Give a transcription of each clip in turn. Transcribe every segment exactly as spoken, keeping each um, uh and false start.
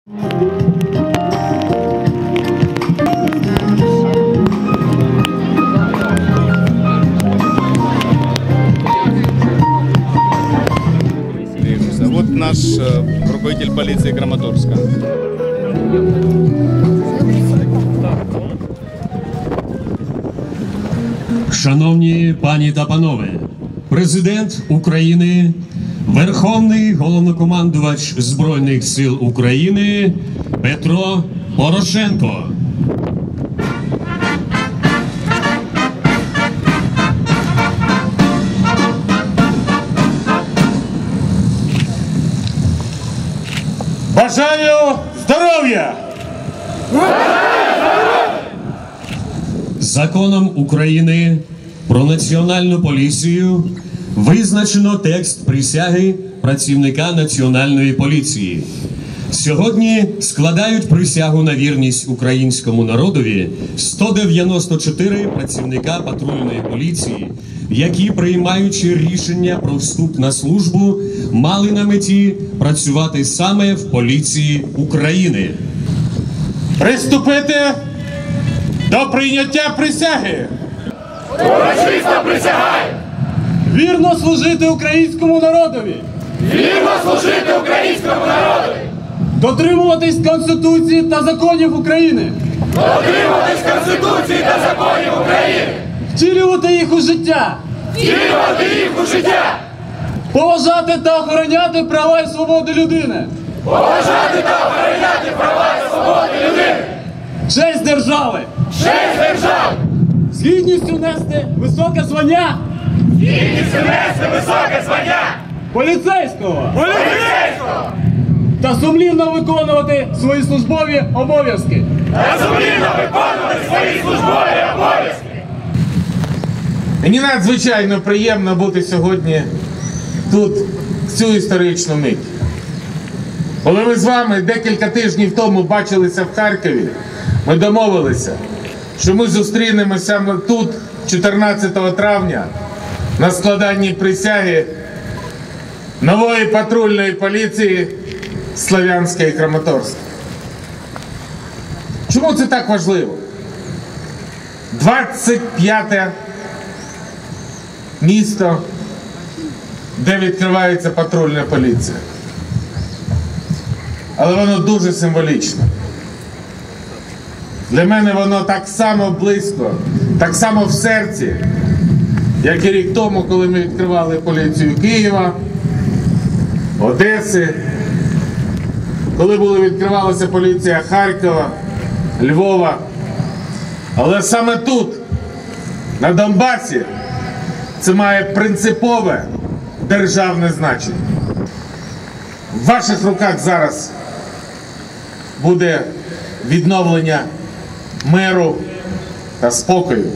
Вот наш руководитель полиции Краматорска. Шановні пані та панове, президент України, Верховний головнокомандувач Збройних сил України Петро Порошенко. Бажаю здоров'я! Законом України про Національну поліцію визначено текст присяги працівника Національної поліції. Сьогодні складають присягу на вірність українському народові сто дев'яносто чотири працівника патрульної поліції, які, приймаючи рішення про вступ на службу, мали на меті працювати саме в поліції України. Приступити до прийняття присяги. Урочисто присягаю! Вірно служити українському народові. Вірно служити українському народові! Дотримуватись Конституції та законів України. Дотримуватись Конституції та законів України! Втілювати їх у життя. Втілювати їх у життя! Поважати та охороняти права і свободи людини. Поважати та охороняти права і свободи людини! Честь держави. Честь держави! З гідністю нести високе звання. З гідністю нести високе звання! Поліцейського. Поліцейського! Та сумлінно виконувати свої службові обов'язки. Та сумлінно виконувати свої службові обов'язки! Мені надзвичайно приємно бути сьогодні тут, в цю історичну мить. Коли ми з вами декілька тижнів тому бачилися в Харкові, ми домовилися, що ми зустрінемося саме тут, чотирнадцятого травня, на складанні присяги нової патрульної поліції Слов'янська і Краматорська. Чому це так важливо? двадцять п'яте місто, де відкривається патрульна поліція. Але воно дуже символічне. Для мене воно так само близько, так само в серці, як і рік тому, коли ми відкривали поліцію Києва, Одеси, коли була відкривалася поліція Харкова, Львова. Але саме тут, на Донбасі, це має принципове державне значення. В ваших руках зараз буде відновлення миру та спокою.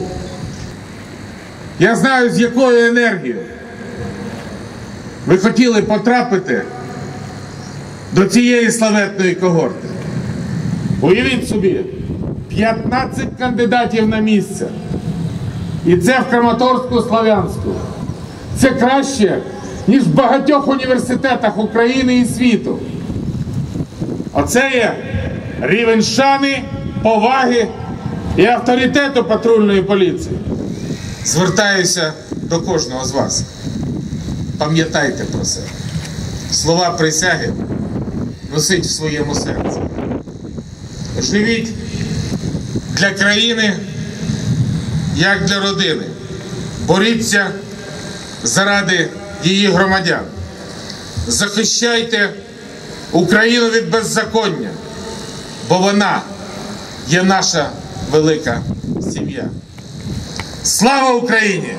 Я знаю, з якою енергією ви хотіли потрапити до цієї славетної когорти. Уявіть собі, п'ятнадцять кандидатів на місце. І це в Краматорську, Слов'янську. Це краще, ніж в багатьох університетах України і світу. Оце є рівень шани, поваги і авторитету патрульної поліції. Звертаюся до кожного з вас. Пам'ятайте про це. Слова присяги носіть в своєму серці. Живіть для країни, як для родини. Боріться заради її громадян. Захищайте Україну від беззаконня, бо вона є наша велика сім'я. Слава Україні!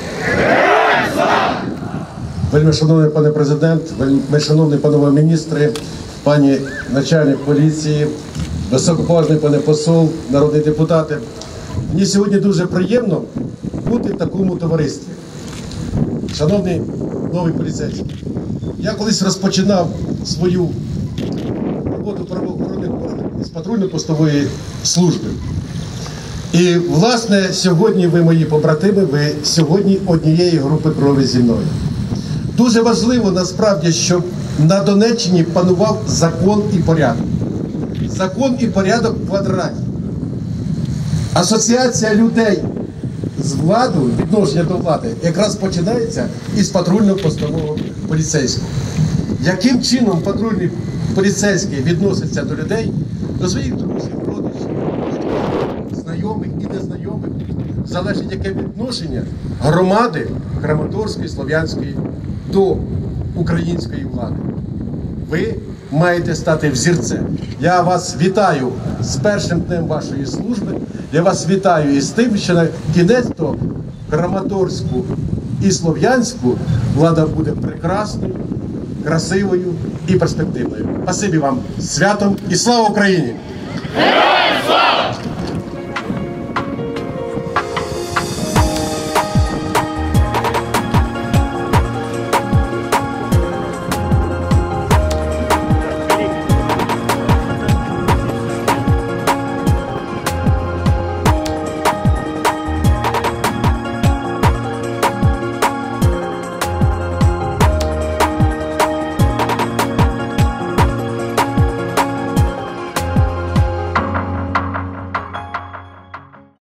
Вельми шановний пане президент, вельми шановні панове міністри, пані начальник поліції, високоповажний пане посол, народні депутати. Мені сьогодні дуже приємно бути в такому товаристві. Шановний новий поліцейський, я колись розпочинав свою роботу правоохоронних органів з патрульно-постової служби. І, власне, сьогодні ви мої побратими, ви сьогодні однієї групи крові зі мною. Дуже важливо, насправді, щоб на Донеччині панував закон і порядок. закон і порядок в квадраті. Асоціація людей з владою, відношення до влади, якраз починається із патрульно-постового поліцейського. Яким чином патрульний поліцейський відноситься до людей, до своїх друзів, родичів, знайомих і незнайомих, залежить яке відношення громади Краматорської, Слов'янської до української влади. Ви маєте стати взірцем. Я вас вітаю з першим днем вашої служби. Я вас вітаю із тим, що на кінець то Краматорську і Слов'янську влада буде прекрасною, красивою і перспективною. Спасибі вам, святом і слава Україні!